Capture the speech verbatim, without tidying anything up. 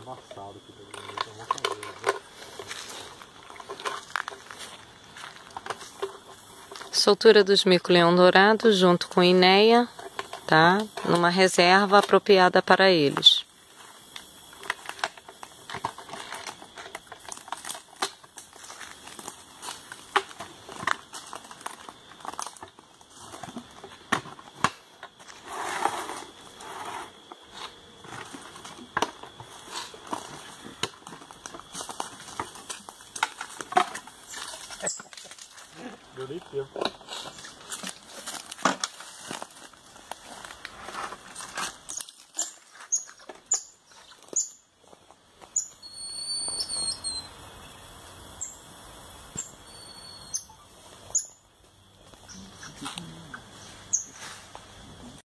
passado aqui também. Então vamos fazer, né? Soltura dos mico-leão dourado junto com Inéia, tá? Numa reserva apropriada para eles. Deu nem tempo.